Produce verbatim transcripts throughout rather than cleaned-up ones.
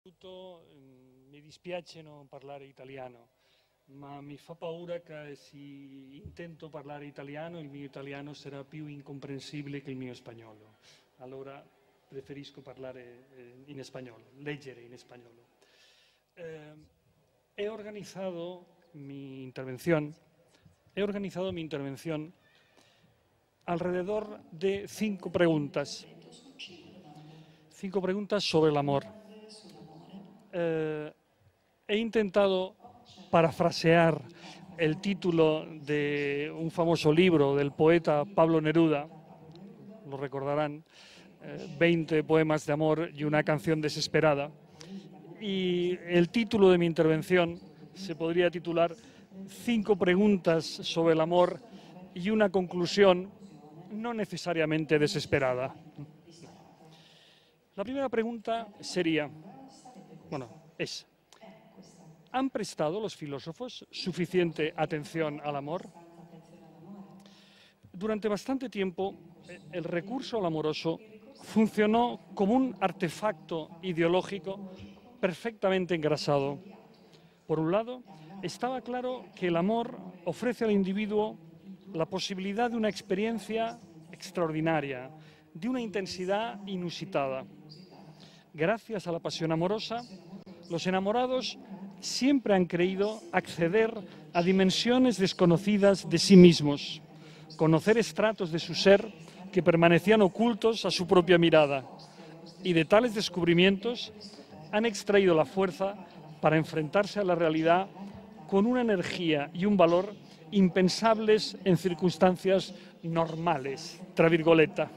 Mi dispiace non parlare italiano, ma mi fa paura che se intento parlare italiano, il mio italiano sarà più incomprensibile che il mio spagnolo. Allora preferisco parlare in spagnolo, leggere in spagnolo. Eh, he organizado mi intervención, he organizado mi intervención alrededor de cinco preguntas. Cinco preguntas sobre el amor. Eh, he intentado parafrasear el título de un famoso libro del poeta Pablo Neruda, lo recordarán, eh, veinte poemas de amor y una canción desesperada. Y el título de mi intervención se podría titular Cinco preguntas sobre el amor y una conclusión no necesariamente desesperada. La primera pregunta sería, bueno, es, ¿han prestado los filósofos suficiente atención al amor? Durante bastante tiempo, el recurso al amoroso funcionó como un artefacto ideológico perfectamente engrasado. Por un lado, estaba claro que el amor ofrece al individuo la posibilidad de una experiencia extraordinaria, de una intensidad inusitada. Gracias a la pasión amorosa, los enamorados siempre han creído acceder a dimensiones desconocidas de sí mismos, conocer estratos de su ser que permanecían ocultos a su propia mirada, y de tales descubrimientos han extraído la fuerza para enfrentarse a la realidad con una energía y un valor impensables en circunstancias normales, tra virgoleta.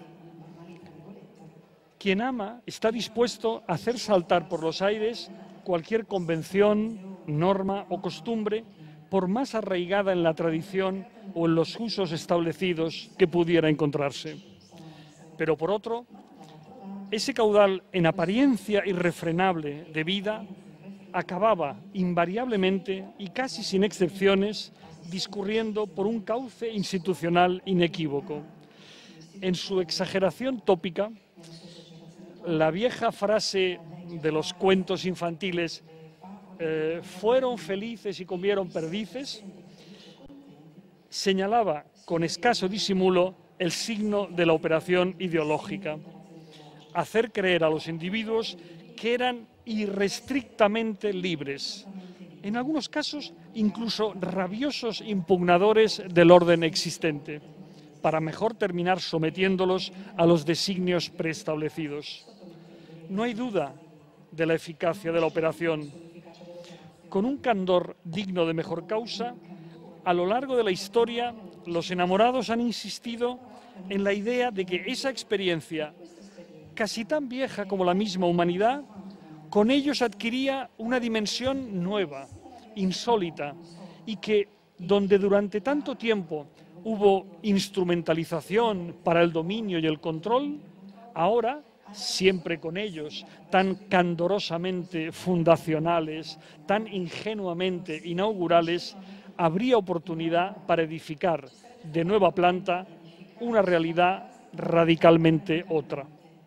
Quien ama está dispuesto a hacer saltar por los aires cualquier convención, norma o costumbre, por más arraigada en la tradición o en los usos establecidos que pudiera encontrarse. Pero por otro, ese caudal en apariencia irrefrenable de vida acababa invariablemente y casi sin excepciones discurriendo por un cauce institucional inequívoco. En su exageración tópica, la vieja frase de los cuentos infantiles, eh, fueron felices y comieron perdices, señalaba con escaso disimulo el signo de la operación ideológica: hacer creer a los individuos que eran irrestrictamente libres, en algunos casos incluso rabiosos impugnadores del orden existente, para mejor terminar sometiéndolos a los designios preestablecidos. No hay duda de la eficacia de la operación. Con un candor digno de mejor causa, a lo largo de la historia, los enamorados han insistido en la idea de que esa experiencia, casi tan vieja como la misma humanidad, con ellos adquiría una dimensión nueva, insólita, y que, donde durante tanto tiempo hubo instrumentalización para el dominio y el control, ahora, siempre con ellos, tan candorosamente fundacionales, tan ingenuamente inaugurales, habría oportunidad para edificar de nueva planta una realidad radicalmente otra.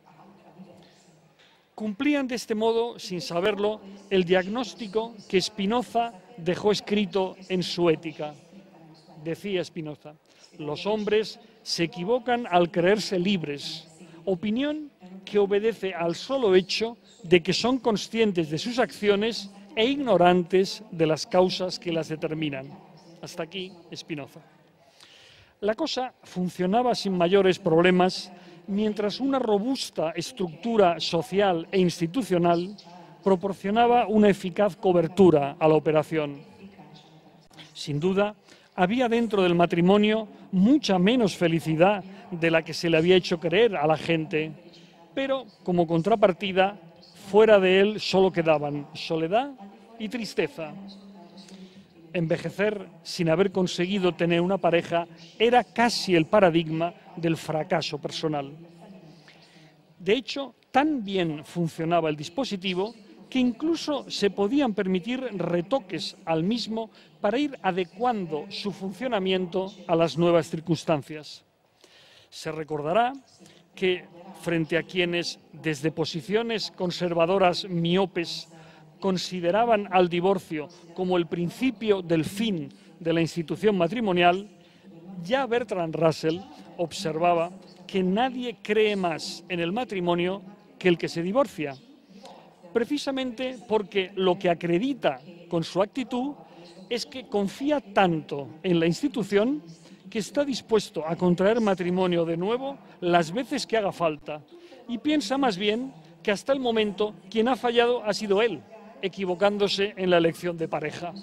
Cumplían de este modo, sin saberlo, el diagnóstico que Spinoza dejó escrito en su Ética. Decía Spinoza, los hombres se equivocan al creerse libres, opinión que obedece al solo hecho de que son conscientes de sus acciones e ignorantes de las causas que las determinan. Hasta aquí Spinoza. La cosa funcionaba sin mayores problemas mientras una robusta estructura social e institucional proporcionaba una eficaz cobertura a la operación. Sin duda, había dentro del matrimonio mucha menos felicidad de la que se le había hecho creer a la gente, pero como contrapartida, fuera de él solo quedaban soledad y tristeza. Envejecer sin haber conseguido tener una pareja era casi el paradigma del fracaso personal. De hecho, tan bien funcionaba el dispositivo que incluso se podían permitir retoques al mismo para ir adecuando su funcionamiento a las nuevas circunstancias. Se recordará que frente a quienes, desde posiciones conservadoras miopes, consideraban al divorcio como el principio del fin de la institución matrimonial, ya Bertrand Russell observaba que nadie cree más en el matrimonio que el que se divorcia, precisamente porque lo que acredita con su actitud es que confía tanto en la institución que está dispuesto a contraer matrimonio de nuevo las veces que haga falta, y piensa más bien que hasta el momento quien ha fallado ha sido él, equivocándose en la elección de pareja.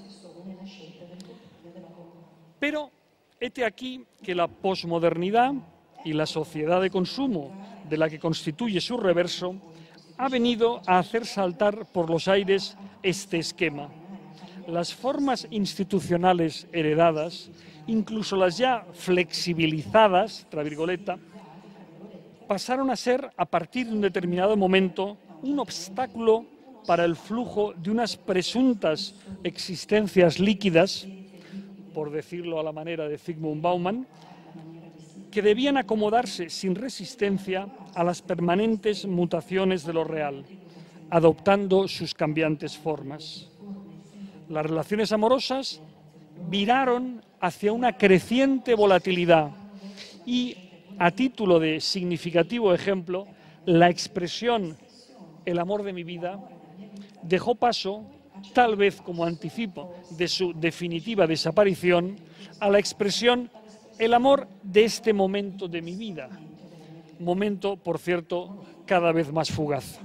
Pero hete aquí que la posmodernidad y la sociedad de consumo de la que constituye su reverso ha venido a hacer saltar por los aires este esquema. Las formas institucionales heredadas, incluso las ya flexibilizadas, travirgoleta, pasaron a ser, a partir de un determinado momento, un obstáculo para el flujo de unas presuntas existencias líquidas, por decirlo a la manera de Zygmunt Bauman, que debían acomodarse sin resistencia a las permanentes mutaciones de lo real, adoptando sus cambiantes formas. Las relaciones amorosas viraron hacia una creciente volatilidad y, a título de significativo ejemplo, la expresión «el amor de mi vida» dejó paso, tal vez como anticipo de su definitiva desaparición, a la expresión «el amor de este momento de mi vida», momento, por cierto, cada vez más fugaz.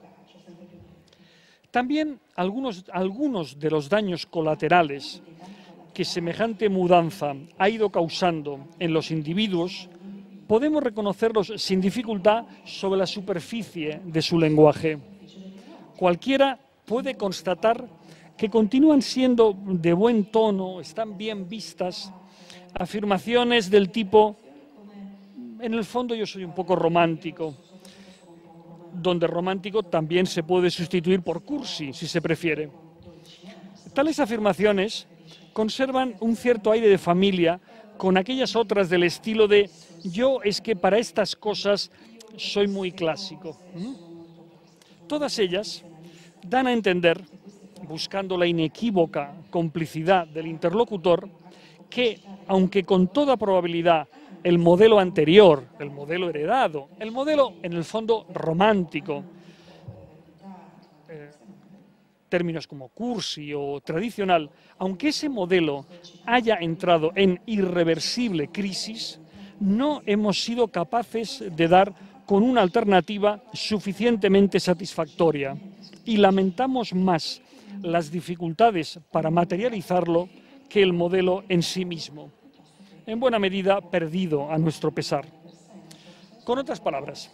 También algunos, algunos de los daños colaterales que semejante mudanza ha ido causando en los individuos podemos reconocerlos sin dificultad sobre la superficie de su lenguaje. Cualquiera puede constatar que continúan siendo de buen tono, están bien vistas, afirmaciones del tipo «en el fondo yo soy un poco romántico», donde romántico también se puede sustituir por cursi, si se prefiere. Tales afirmaciones conservan un cierto aire de familia con aquellas otras del estilo de «yo es que para estas cosas soy muy clásico». Todas ellas dan a entender, buscando la inequívoca complicidad del interlocutor, que, aunque con toda probabilidad el modelo anterior, el modelo heredado, el modelo en el fondo romántico, eh, términos como cursi o tradicional, aunque ese modelo haya entrado en irreversible crisis, no hemos sido capaces de dar con una alternativa suficientemente satisfactoria y lamentamos más las dificultades para materializarlo que el modelo en sí mismo, en buena medida perdido a nuestro pesar. Con otras palabras,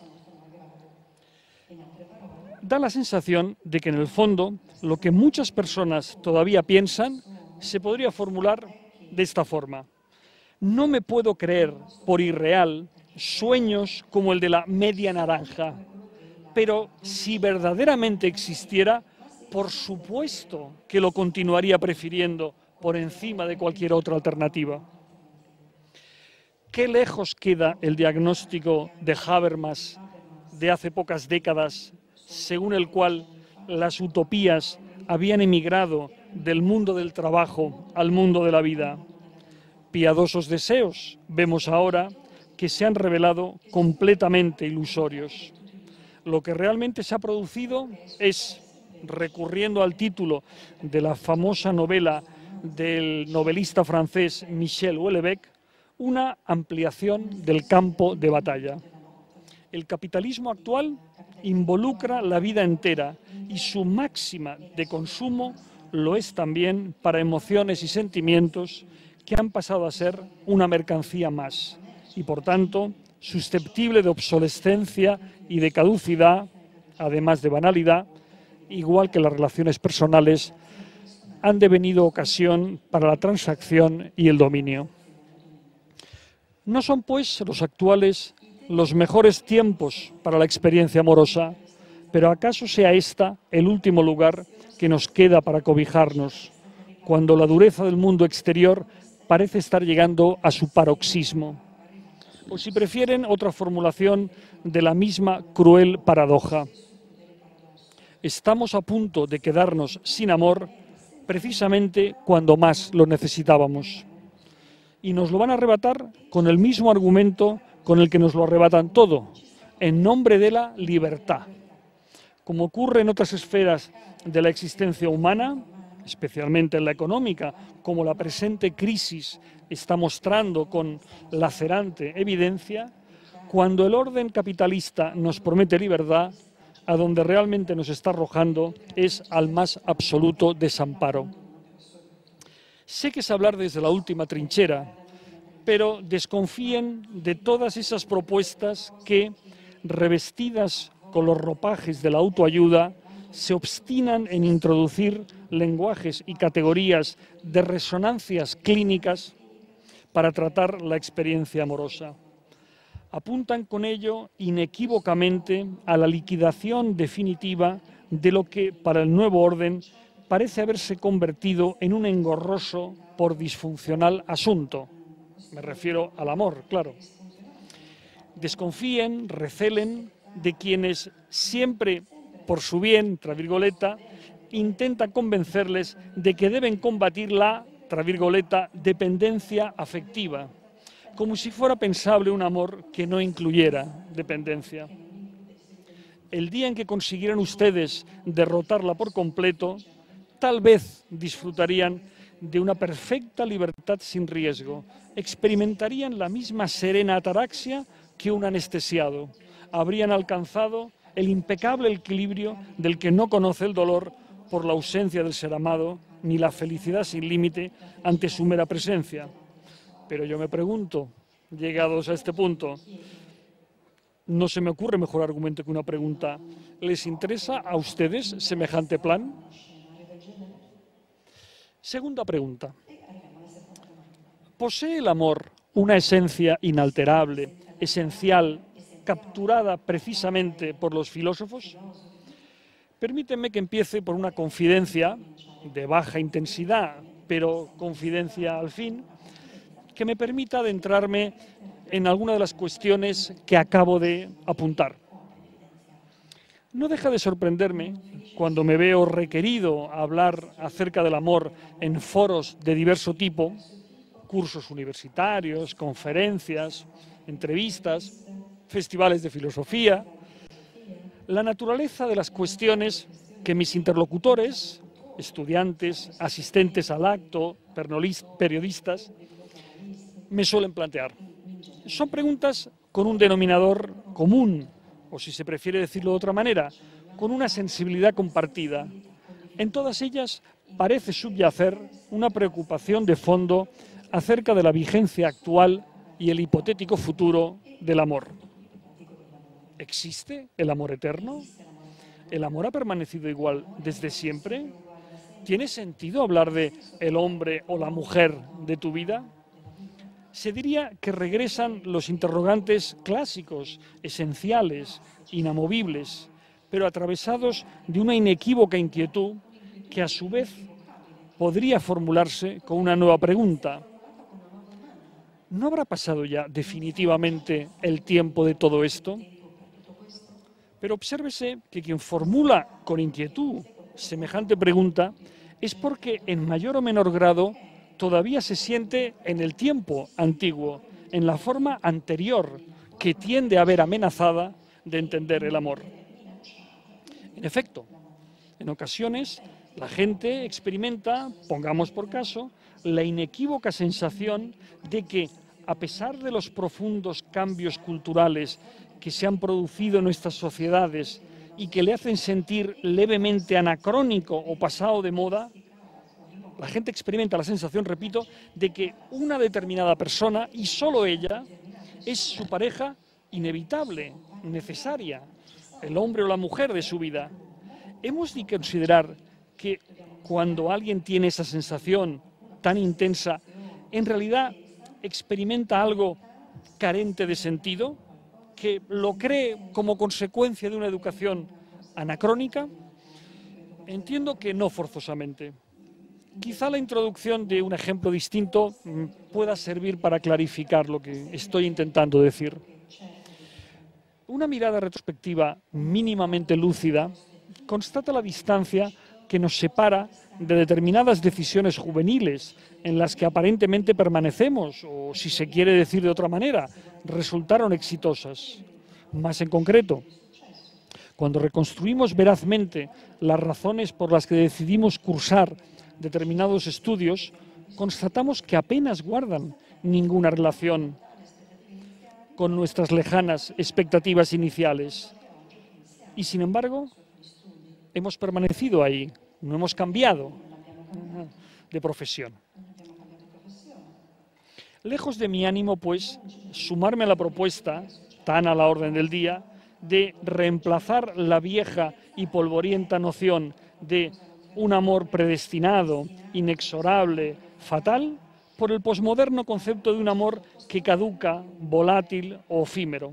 da la sensación de que en el fondo lo que muchas personas todavía piensan se podría formular de esta forma: no me puedo creer por irreal sueños como el de la media naranja, pero si verdaderamente existiera, por supuesto que lo continuaría prefiriendo por encima de cualquier otra alternativa. ¿Qué lejos queda el diagnóstico de Habermas de hace pocas décadas, según el cual las utopías habían emigrado del mundo del trabajo al mundo de la vida? Piadosos deseos, vemos ahora, que se han revelado completamente ilusorios. Lo que realmente se ha producido es, recurriendo al título de la famosa novela del novelista francés Michel Houellebecq, una ampliación del campo de batalla. El capitalismo actual involucra la vida entera y su máxima de consumo lo es también para emociones y sentimientos que han pasado a ser una mercancía más y, por tanto, susceptible de obsolescencia y de caducidad, además de banalidad, igual que las relaciones personales han devenido ocasión para la transacción y el dominio. No son, pues, los actuales los mejores tiempos para la experiencia amorosa, pero ¿acaso sea esta el último lugar que nos queda para cobijarnos, cuando la dureza del mundo exterior parece estar llegando a su paroxismo? O, si prefieren, otra formulación de la misma cruel paradoja: estamos a punto de quedarnos sin amor precisamente cuando más lo necesitábamos. Y nos lo van a arrebatar con el mismo argumento con el que nos lo arrebatan todo, en nombre de la libertad. Como ocurre en otras esferas de la existencia humana, especialmente en la económica, como la presente crisis está mostrando con lacerante evidencia, cuando el orden capitalista nos promete libertad, a donde realmente nos está arrojando es al más absoluto desamparo. Sé que es hablar desde la última trinchera, pero desconfíen de todas esas propuestas que, revestidas con los ropajes de la autoayuda, se obstinan en introducir lenguajes y categorías de resonancias clínicas para tratar la experiencia amorosa. Apuntan con ello inequívocamente a la liquidación definitiva de lo que, para el nuevo orden, parece haberse convertido en un engorroso por disfuncional asunto. Me refiero al amor, claro. Desconfíen, recelen de quienes siempre, por su bien, travirgoleta, intentan convencerles de que deben combatir la, travirgoleta, dependencia afectiva, como si fuera pensable un amor que no incluyera dependencia. El día en que consiguieran ustedes derrotarla por completo, tal vez disfrutarían de una perfecta libertad sin riesgo, experimentarían la misma serena ataraxia que un anestesiado, habrían alcanzado el impecable equilibrio del que no conoce el dolor por la ausencia del ser amado, ni la felicidad sin límite ante su mera presencia. Pero yo me pregunto, llegados a este punto, no se me ocurre mejor argumento que una pregunta. ¿Les interesa a ustedes semejante plan? Segunda pregunta. ¿Posee el amor una esencia inalterable, esencial, capturada precisamente por los filósofos? Permítanme que empiece por una confidencia de baja intensidad, pero confidencia al fin, que me permita adentrarme en alguna de las cuestiones que acabo de apuntar. No deja de sorprenderme cuando me veo requerido a hablar acerca del amor en foros de diverso tipo, cursos universitarios, conferencias, entrevistas, festivales de filosofía, la naturaleza de las cuestiones que mis interlocutores, estudiantes, asistentes al acto, periodistas, me suelen plantear. Son preguntas con un denominador común, o si se prefiere decirlo de otra manera, con una sensibilidad compartida. En todas ellas parece subyacer una preocupación de fondo acerca de la vigencia actual y el hipotético futuro del amor. ¿Existe el amor eterno? ¿El amor ha permanecido igual desde siempre? ¿Tiene sentido hablar de el hombre o la mujer de tu vida? Se diría que regresan los interrogantes clásicos, esenciales, inamovibles, pero atravesados de una inequívoca inquietud que a su vez podría formularse con una nueva pregunta. ¿No habrá pasado ya definitivamente el tiempo de todo esto? Pero obsérvese que quien formula con inquietud semejante pregunta es porque en mayor o menor grado todavía se siente en el tiempo antiguo, en la forma anterior que tiende a ver amenazada de entender el amor. En efecto, en ocasiones la gente experimenta, pongamos por caso, la inequívoca sensación de que, a pesar de los profundos cambios culturales que se han producido en nuestras sociedades y que le hacen sentir levemente anacrónico o pasado de moda, la gente experimenta la sensación, repito, de que una determinada persona, y solo ella, es su pareja inevitable, necesaria, el hombre o la mujer de su vida. Hemos de considerar que cuando alguien tiene esa sensación tan intensa, en realidad experimenta algo carente de sentido, que lo cree como consecuencia de una educación anacrónica. Entiendo que no forzosamente. Quizá la introducción de un ejemplo distinto pueda servir para clarificar lo que estoy intentando decir. Una mirada retrospectiva mínimamente lúcida, constata la distancia que nos separa de determinadas decisiones juveniles en las que aparentemente permanecemos, o si se quiere decir de otra manera, resultaron exitosas. Más en concreto, cuando reconstruimos verazmente las razones por las que decidimos cursar determinados estudios, constatamos que apenas guardan ninguna relación con nuestras lejanas expectativas iniciales. Y sin embargo, hemos permanecido ahí, no hemos cambiado de profesión. Lejos de mi ánimo, pues, sumarme a la propuesta, tan a la orden del día, de reemplazar la vieja y polvorienta noción de un amor predestinado, inexorable, fatal, por el posmoderno concepto de un amor que caduca, volátil o efímero.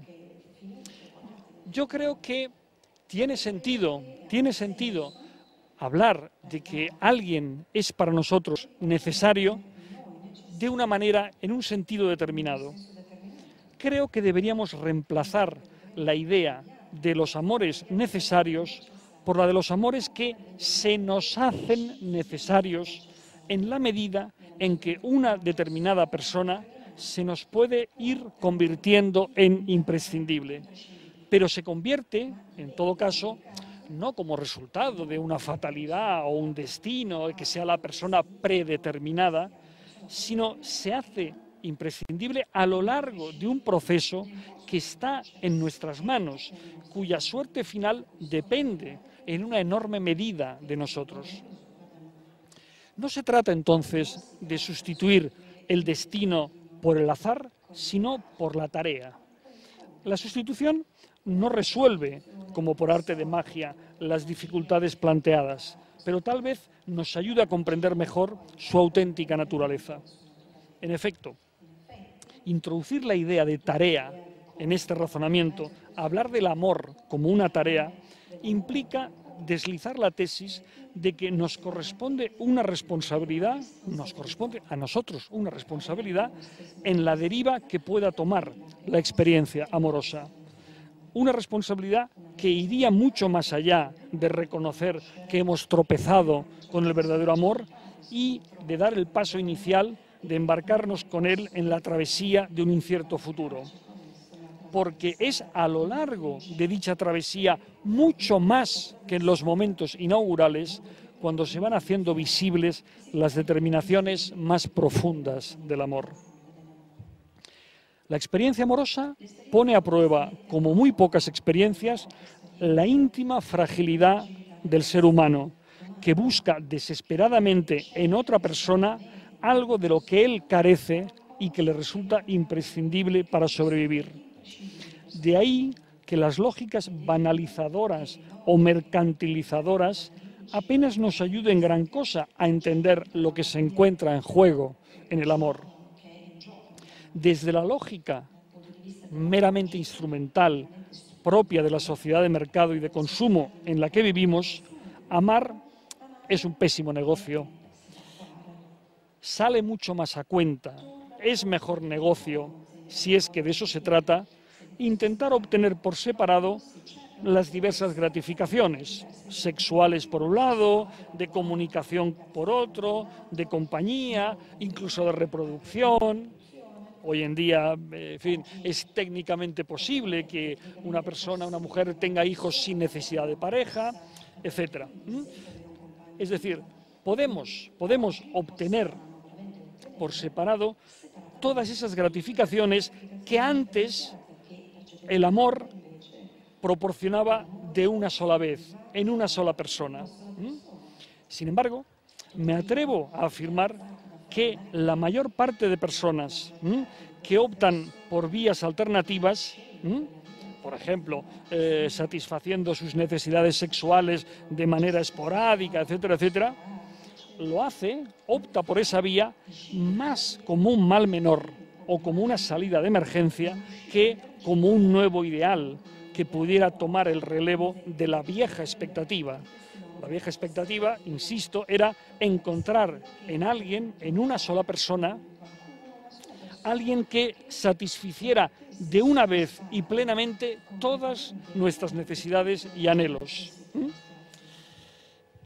Yo creo que tiene sentido, tiene sentido hablar de que alguien es para nosotros necesario de una manera, en un sentido determinado. Creo que deberíamos reemplazar la idea de los amores necesarios por la de los amores que se nos hacen necesarios en la medida en que una determinada persona se nos puede ir convirtiendo en imprescindible. Pero se convierte, en todo caso, no como resultado de una fatalidad o un destino, de que sea la persona predeterminada, sino se hace imprescindible a lo largo de un proceso que está en nuestras manos, cuya suerte final depende en una enorme medida de nosotros. No se trata entonces de sustituir el destino por el azar, sino por la tarea. La sustitución no resuelve, como por arte de magia, las dificultades planteadas, pero tal vez nos ayuda a comprender mejor su auténtica naturaleza. En efecto, introducir la idea de tarea en este razonamiento, hablar del amor como una tarea, implica deslizar la tesis de que nos corresponde una responsabilidad, nos corresponde a nosotros una responsabilidad en la deriva que pueda tomar la experiencia amorosa. Una responsabilidad que iría mucho más allá de reconocer que hemos tropezado con el verdadero amor y de dar el paso inicial de embarcarnos con él en la travesía de un incierto futuro. Porque es a lo largo de dicha travesía, mucho más que en los momentos inaugurales, cuando se van haciendo visibles las determinaciones más profundas del amor. La experiencia amorosa pone a prueba, como muy pocas experiencias, la íntima fragilidad del ser humano, que busca desesperadamente en otra persona algo de lo que él carece y que le resulta imprescindible para sobrevivir. De ahí que las lógicas banalizadoras o mercantilizadoras apenas nos ayuden gran cosa a entender lo que se encuentra en juego en el amor. Desde la lógica meramente instrumental, propia de la sociedad de mercado y de consumo en la que vivimos, amar es un pésimo negocio. Sale mucho más a cuenta, es mejor negocio, si es que de eso se trata, intentar obtener por separado las diversas gratificaciones, sexuales por un lado, de comunicación por otro, de compañía, incluso de reproducción. Hoy en día, en fin, es técnicamente posible que una persona, una mujer, tenga hijos sin necesidad de pareja, etcétera. Es decir, podemos, podemos obtener por separado todas esas gratificaciones que antes el amor proporcionaba de una sola vez, en una sola persona. Sin embargo, me atrevo a afirmar que la mayor parte de personas ¿m? que optan por vías alternativas, ¿m? por ejemplo, eh, satisfaciendo sus necesidades sexuales de manera esporádica, etcétera, etcétera, lo hace, opta por esa vía más como un mal menor o como una salida de emergencia que como un nuevo ideal que pudiera tomar el relevo de la vieja expectativa. La vieja expectativa, insisto, era encontrar en alguien, en una sola persona, alguien que satisficiera de una vez y plenamente todas nuestras necesidades y anhelos. ¿Mm?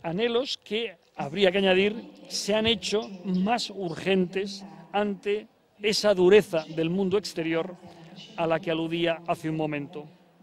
anhelos que, habría que añadir, se han hecho más urgentes ante esa dureza del mundo exterior a la que aludía hace un momento.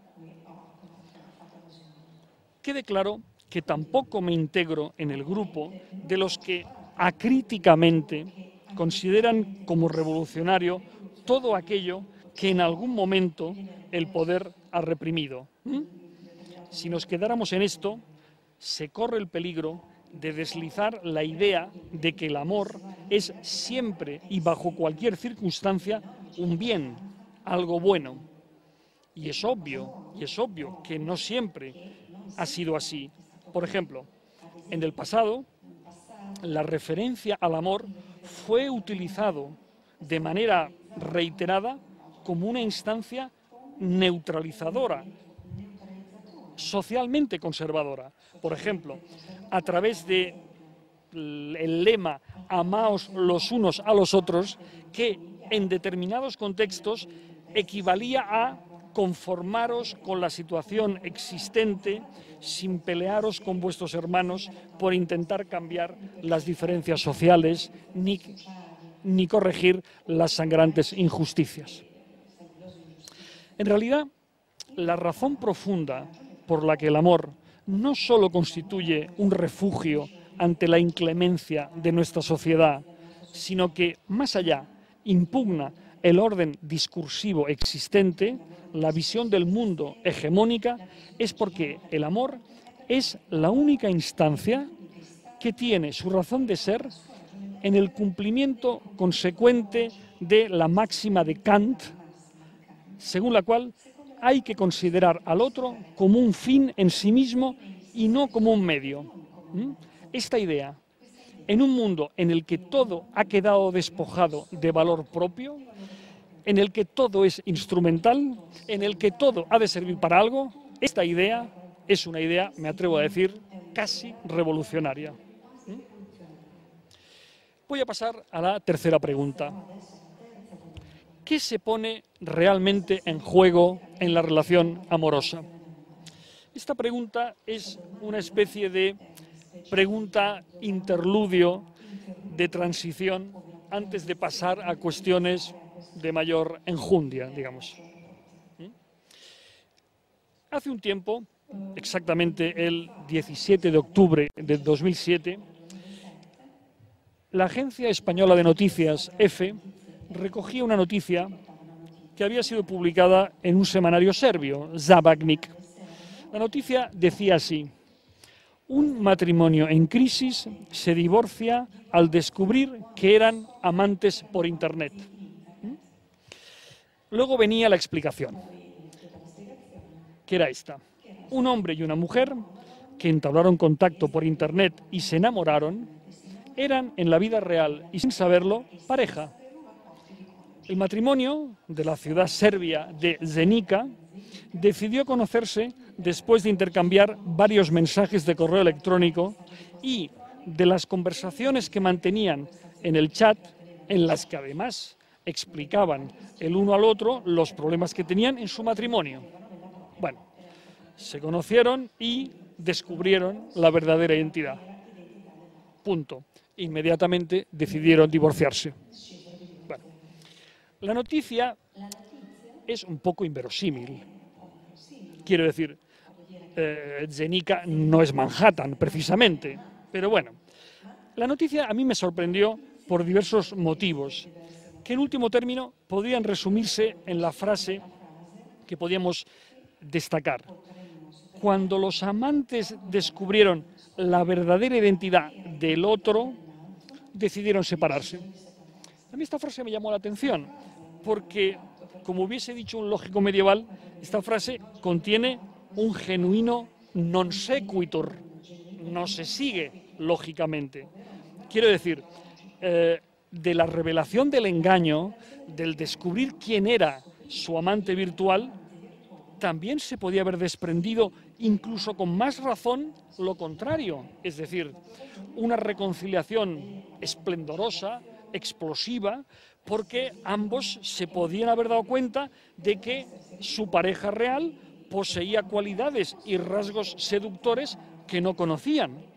Quede claro que tampoco me integro en el grupo de los que acríticamente consideran como revolucionario todo aquello que en algún momento el poder ha reprimido. ¿Mm? Si nos quedáramos en esto, se corre el peligro de deslizar la idea de que el amor es siempre y bajo cualquier circunstancia un bien, algo bueno. Y es obvio, y es obvio que no siempre ha sido así. Por ejemplo, en el pasado, la referencia al amor fue utilizado de manera reiterada como una instancia neutralizadora, socialmente conservadora. Por ejemplo, a través de el lema "amaos los unos a los otros", que en determinados contextos equivalía a conformaros con la situación existente sin pelearos con vuestros hermanos por intentar cambiar las diferencias sociales ni, ni corregir las sangrantes injusticias. En realidad, la razón profunda por la que el amor no solo constituye un refugio ante la inclemencia de nuestra sociedad, sino que, más allá, impugna el orden discursivo existente, la visión del mundo hegemónica, es porque el amor es la única instancia que tiene su razón de ser en el cumplimiento consecuente de la máxima de Kant, según la cual hay que considerar al otro como un fin en sí mismo y no como un medio. Esta idea, en un mundo en el que todo ha quedado despojado de valor propio, en el que todo es instrumental, en el que todo ha de servir para algo, esta idea es una idea, me atrevo a decir, casi revolucionaria. Voy a pasar a la tercera pregunta. ¿Qué se pone realmente en juego en la relación amorosa? Esta pregunta es una especie de pregunta interludio de transición antes de pasar a cuestiones de mayor enjundia, digamos. Hace un tiempo, exactamente el diecisiete de octubre de dos mil siete, la agencia española de noticias EFE recogía una noticia que había sido publicada en un semanario serbio, Zabagnik. La noticia decía así: un matrimonio en crisis se divorcia al descubrir que eran amantes por Internet. Luego venía la explicación, que era esta: un hombre y una mujer que entablaron contacto por Internet y se enamoraron, eran en la vida real y sin saberlo pareja. El matrimonio de la ciudad serbia de Zenica decidió conocerse después de intercambiar varios mensajes de correo electrónico y de las conversaciones que mantenían en el chat, en las que además explicaban el uno al otro los problemas que tenían en su matrimonio. Bueno, se conocieron y descubrieron la verdadera identidad. Punto. Inmediatamente decidieron divorciarse. Bueno, la noticia es un poco inverosímil. Quiero decir, eh, Zenica no es Manhattan, precisamente. Pero bueno, la noticia a mí me sorprendió por diversos motivos, que en último término podrían resumirse en la frase que podíamos destacar. Cuando los amantes descubrieron la verdadera identidad del otro, decidieron separarse. A mí esta frase me llamó la atención, porque, como hubiese dicho un lógico medieval, esta frase contiene un genuino non sequitur, no se sigue lógicamente. Quiero decir, eh, de la revelación del engaño, del descubrir quién era su amante virtual, también se podía haber desprendido, incluso con más razón, lo contrario, es decir, una reconciliación esplendorosa, explosiva, porque ambos se podían haber dado cuenta de que su pareja real poseía cualidades y rasgos seductores que no conocían.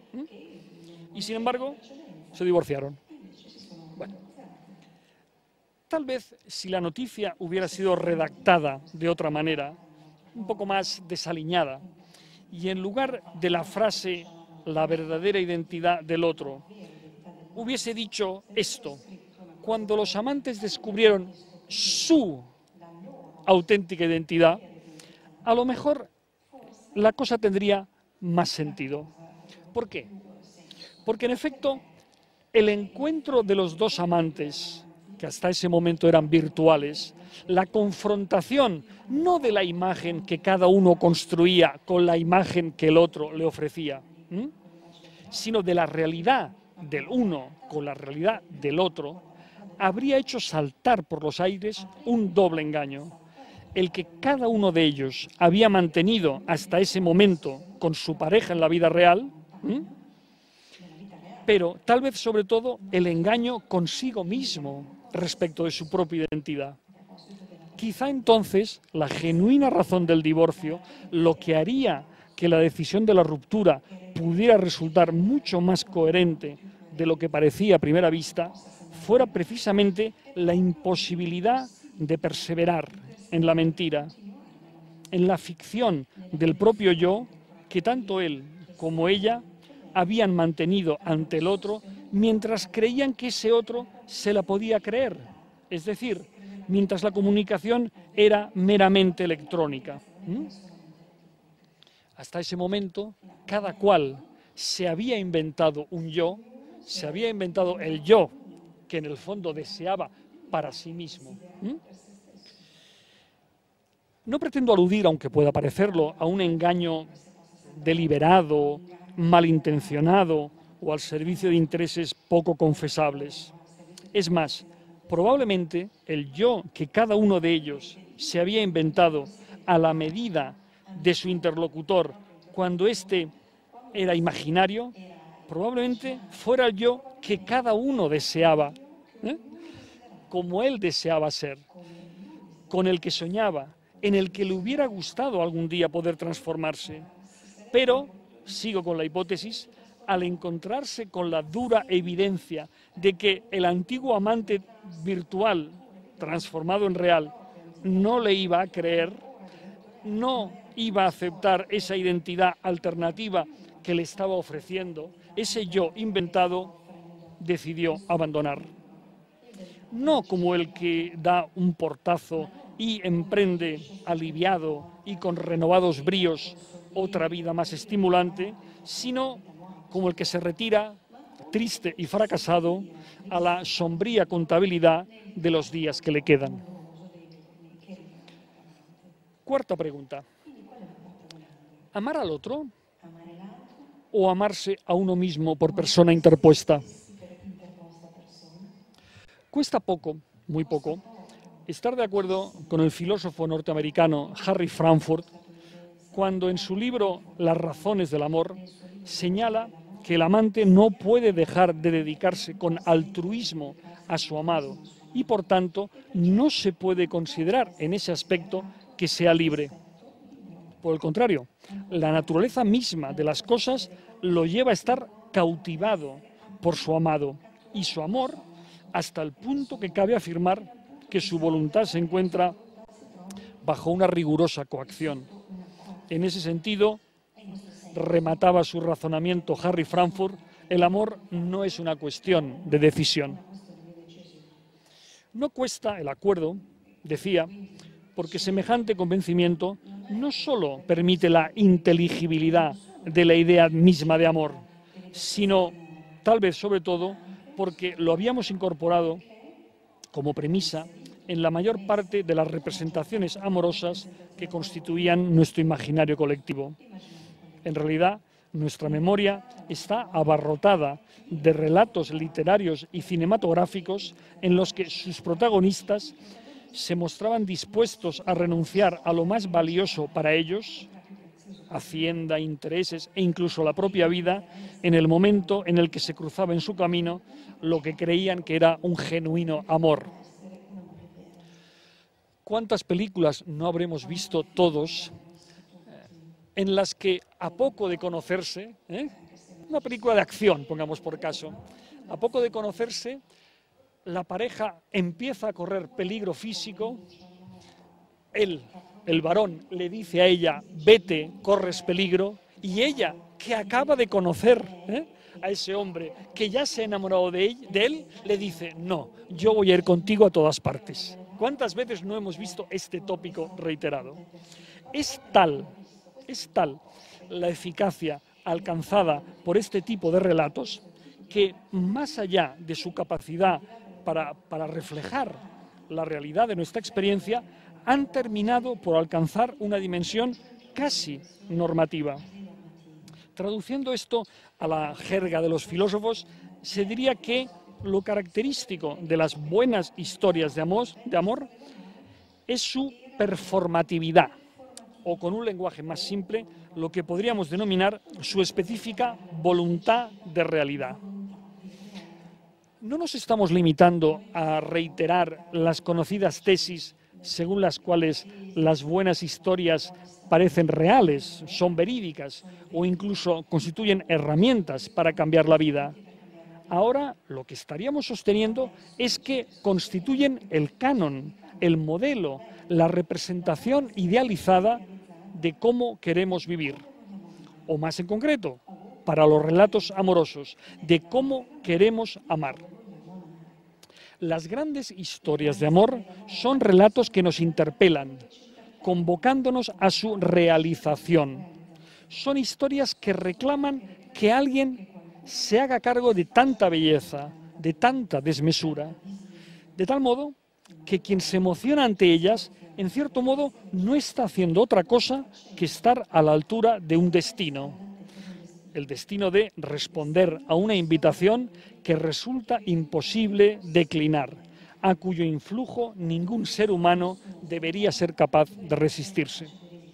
¿Mm? Y sin embargo, se divorciaron. Bueno, tal vez si la noticia hubiera sido redactada de otra manera, un poco más desaliñada, y en lugar de la frase "la verdadera identidad del otro", hubiese dicho esto: cuando los amantes descubrieron su auténtica identidad, a lo mejor la cosa tendría más sentido. ¿Por qué? Porque en efecto, el encuentro de los dos amantes, que hasta ese momento eran virtuales, la confrontación no de la imagen que cada uno construía con la imagen que el otro le ofrecía, ¿m? sino de la realidad del uno con la realidad del otro, habría hecho saltar por los aires un doble engaño: el que cada uno de ellos había mantenido hasta ese momento con su pareja en la vida real, ¿m? pero tal vez sobre todo el engaño consigo mismo respecto de su propia identidad. Quizá entonces la genuina razón del divorcio, lo que haría que la decisión de la ruptura pudiera resultar mucho más coherente de lo que parecía a primera vista, fuera precisamente la imposibilidad de perseverar en la mentira, en la ficción del propio yo que tanto él como ella habían mantenido ante el otro mientras creían que ese otro se la podía creer, es decir, mientras la comunicación era meramente electrónica. ¿Mm? Hasta ese momento, cada cual se había inventado un yo, se había inventado el yo que en el fondo deseaba para sí mismo. ¿Mm? No pretendo aludir, aunque pueda parecerlo, a un engaño deliberado, malintencionado o al servicio de intereses poco confesables. Es más, probablemente el yo que cada uno de ellos se había inventado a la medida de su interlocutor cuando éste era imaginario, probablemente fuera el yo que cada uno deseaba, ¿eh? como él deseaba ser, con el que soñaba, en el que le hubiera gustado algún día poder transformarse. Pero, sigo con la hipótesis, al encontrarse con la dura evidencia de que el antiguo amante virtual, transformado en real, no le iba a creer, no iba a aceptar esa identidad alternativa que le estaba ofreciendo, ese yo inventado decidió abandonar. No como el que da un portazo y emprende aliviado y con renovados bríos otra vida más estimulante, sino como el que se retira triste y fracasado a la sombría contabilidad de los días que le quedan. Cuarta pregunta: ¿amar al otro o amarse a uno mismo por persona interpuesta? Cuesta poco, muy poco, estar de acuerdo con el filósofo norteamericano Harry Frankfurt cuando en su libro Las razones del amor señala que el amante no puede dejar de dedicarse con altruismo a su amado y, por tanto, no se puede considerar en ese aspecto que sea libre. Por el contrario, la naturaleza misma de las cosas lo lleva a estar cautivado por su amado y su amor, hasta el punto que cabe afirmar que su voluntad se encuentra bajo una rigurosa coacción. En ese sentido, remataba su razonamiento Harry Frankfurt, el amor no es una cuestión de decisión. No cuesta el acuerdo, decía, porque semejante convencimiento no solo permite la inteligibilidad de la idea misma de amor, sino, tal vez sobre todo, porque lo habíamos incorporado como premisa en la mayor parte de las representaciones amorosas que constituían nuestro imaginario colectivo. En realidad, nuestra memoria está abarrotada de relatos literarios y cinematográficos en los que sus protagonistas se mostraban dispuestos a renunciar a lo más valioso para ellos, hacienda, intereses e incluso la propia vida, en el momento en el que se cruzaba en su camino lo que creían que era un genuino amor. ¿Cuántas películas no habremos visto todos en las que, a poco de conocerse, ¿eh? Una película de acción, pongamos por caso. A poco de conocerse, la pareja empieza a correr peligro físico, él, el varón, le dice a ella, vete, corres peligro, y ella, que acaba de conocer ¿eh? a ese hombre, que ya se ha enamorado de él, de él, le dice, no, yo voy a ir contigo a todas partes. ¿Cuántas veces no hemos visto este tópico reiterado? Es tal, es tal la eficacia alcanzada por este tipo de relatos que, más allá de su capacidad para, para reflejar la realidad de nuestra experiencia, han terminado por alcanzar una dimensión casi normativa. Traduciendo esto a la jerga de los filósofos, se diría que lo característico de las buenas historias de amor, de amor es su performatividad, o con un lenguaje más simple, lo que podríamos denominar su específica voluntad de realidad. No nos estamos limitando a reiterar las conocidas tesis según las cuales las buenas historias parecen reales, son verídicas o incluso constituyen herramientas para cambiar la vida. Ahora lo que estaríamos sosteniendo es que constituyen el canon, el modelo, la representación idealizada de cómo queremos vivir. O más en concreto, para los relatos amorosos, de cómo queremos amar. Las grandes historias de amor son relatos que nos interpelan, convocándonos a su realización. Son historias que reclaman que alguien se haga cargo de tanta belleza, de tanta desmesura, de tal modo que quien se emociona ante ellas, en cierto modo, no está haciendo otra cosa que estar a la altura de un destino. El destino de responder a una invitación que resulta imposible declinar, a cuyo influjo ningún ser humano debería ser capaz de resistirse.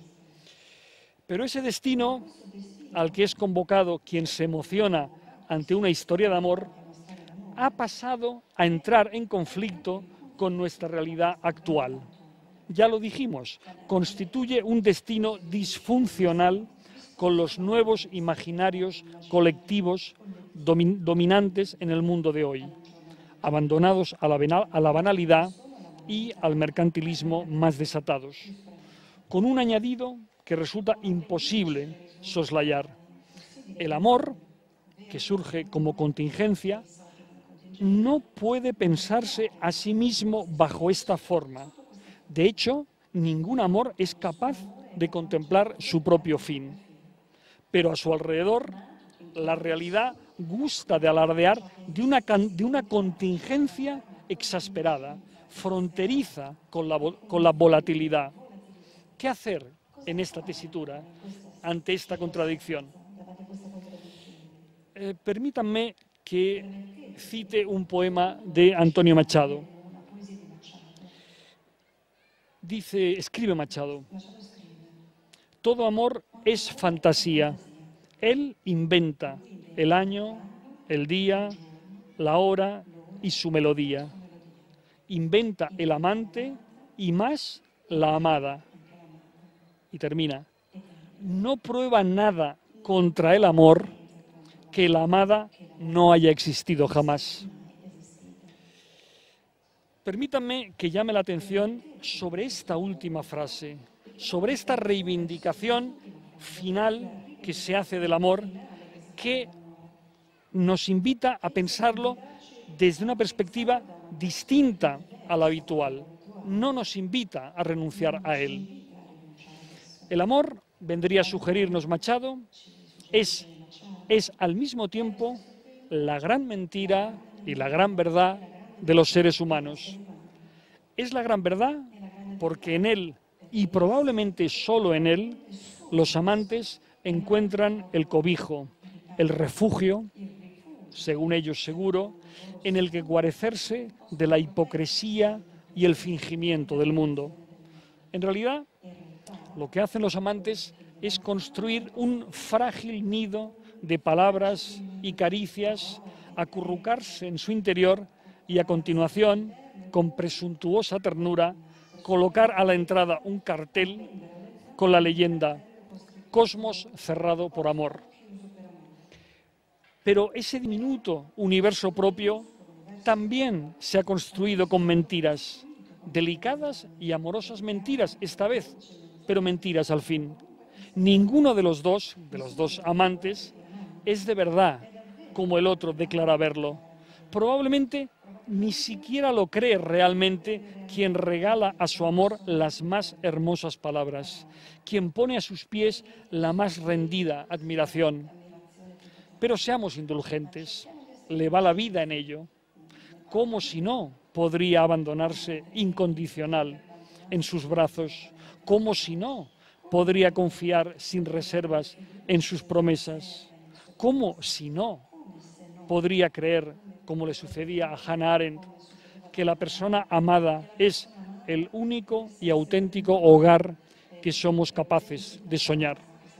Pero ese destino al que es convocado quien se emociona ante una historia de amor ha pasado a entrar en conflicto con nuestra realidad actual. Ya lo dijimos, constituye un destino disfuncional con los nuevos imaginarios colectivos domin dominantes en el mundo de hoy, abandonados a la, a la banalidad y al mercantilismo más desatados, con un añadido que resulta imposible soslayar. El amor, que surge como contingencia, no puede pensarse a sí mismo bajo esta forma. De hecho, ningún amor es capaz de contemplar su propio fin. Pero a su alrededor, la realidad gusta de alardear de una, de una contingencia exasperada, fronteriza con la, con la volatilidad. ¿Qué hacer en esta tesitura, ante esta contradicción? Eh, permítanme que cite un poema de Antonio Machado. Dice, escribe Machado: todo amor es fantasía. Él inventa el año, el día, la hora y su melodía. Inventa el amante y más la amada. Y termina: no prueba nada contra el amor que la amada no haya existido jamás. Permítanme que llame la atención sobre esta última frase, sobre esta reivindicación final que se hace del amor, que nos invita a pensarlo desde una perspectiva distinta a la habitual. No nos invita a renunciar a él. El amor, vendría a sugerirnos Machado, es, es al mismo tiempo la gran mentira y la gran verdad de los seres humanos. Es la gran verdad porque en él, y probablemente solo en él, los amantes encuentran el cobijo, el refugio, según ellos seguro, en el que guarecerse de la hipocresía y el fingimiento del mundo. En realidad, lo que hacen los amantes es construir un frágil nido de palabras y caricias, acurrucarse en su interior y a continuación, con presuntuosa ternura, colocar a la entrada un cartel con la leyenda: Cosmos cerrado por amor. Pero ese diminuto universo propio también se ha construido con mentiras, delicadas y amorosas mentiras, esta vez, pero mentiras al fin. Ninguno de los dos, de los dos amantes, es de verdad como el otro declara verlo. Probablemente ni siquiera lo cree realmente quien regala a su amor las más hermosas palabras, quien pone a sus pies la más rendida admiración. Pero seamos indulgentes, le va la vida en ello. ¿Cómo si no podría abandonarse incondicional en sus brazos? ¿Cómo si no podría confiar sin reservas en sus promesas? ¿Cómo si no podría creer, como le sucedía a Hannah Arendt, que la persona amada es el único y auténtico hogar que somos capaces de soñar?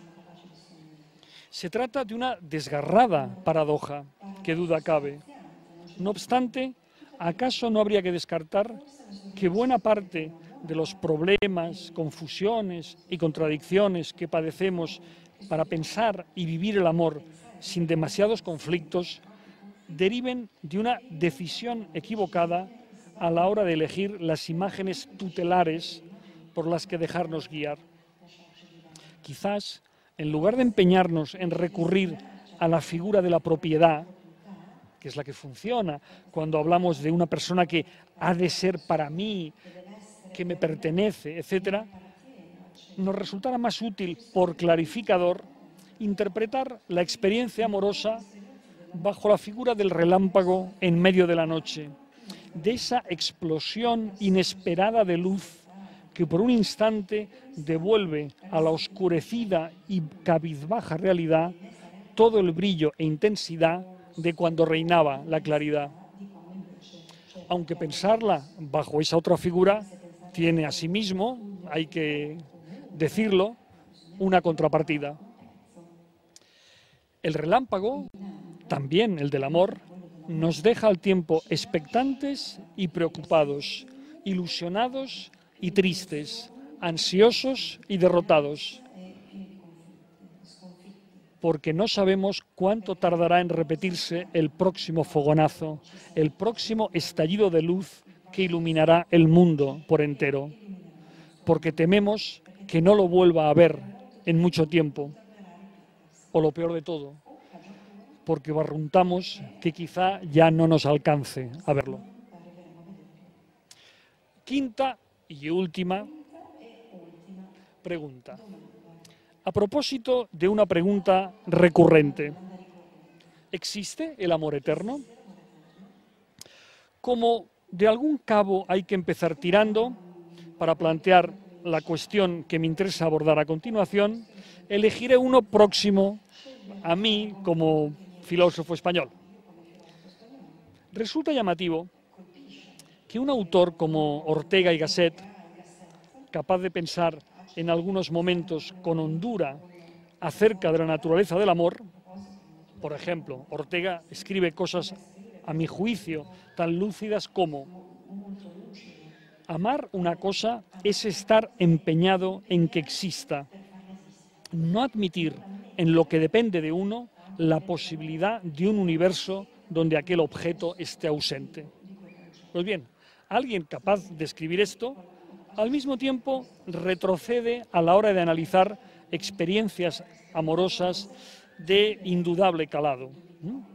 Se trata de una desgarrada paradoja, que duda cabe. No obstante, ¿acaso no habría que descartar que buena parte de los problemas, confusiones y contradicciones que padecemos para pensar y vivir el amor sin demasiados conflictos deriven de una decisión equivocada a la hora de elegir las imágenes tutelares por las que dejarnos guiar? Quizás, en lugar de empeñarnos en recurrir a la figura de la propiedad, que es la que funciona cuando hablamos de una persona que ha de ser para mí, que me pertenece, etcétera, nos resultará más útil, por clarificador, interpretar la experiencia amorosa bajo la figura del relámpago en medio de la noche, de esa explosión inesperada de luz que por un instante devuelve a la oscurecida y cabizbaja realidad todo el brillo e intensidad de cuando reinaba la claridad. Aunque pensarla bajo esa otra figura tiene asimismo, hay que decirlo, una contrapartida. El relámpago, también el del amor, nos deja al tiempo expectantes y preocupados, ilusionados y tristes, ansiosos y derrotados, porque no sabemos cuánto tardará en repetirse el próximo fogonazo, el próximo estallido de luz que iluminará el mundo por entero, porque tememos que no lo vuelva a ver en mucho tiempo, o lo peor de todo, porque barruntamos que quizá ya no nos alcance a verlo. Quinta y última pregunta. A propósito de una pregunta recurrente, ¿existe el amor eterno? Como de algún cabo hay que empezar tirando para plantear la cuestión que me interesa abordar a continuación, elegiré uno próximo a mí como filósofo español. Resulta llamativo que un autor como Ortega y Gasset, capaz de pensar en algunos momentos con hondura acerca de la naturaleza del amor, por ejemplo, Ortega escribe cosas, a mi juicio, tan lúcidas como: amar una cosa es estar empeñado en que exista, no admitir en lo que depende de uno la posibilidad de un universo donde aquel objeto esté ausente. Pues bien, alguien capaz de escribir esto, al mismo tiempo retrocede a la hora de analizar experiencias amorosas de indudable calado, ¿no?,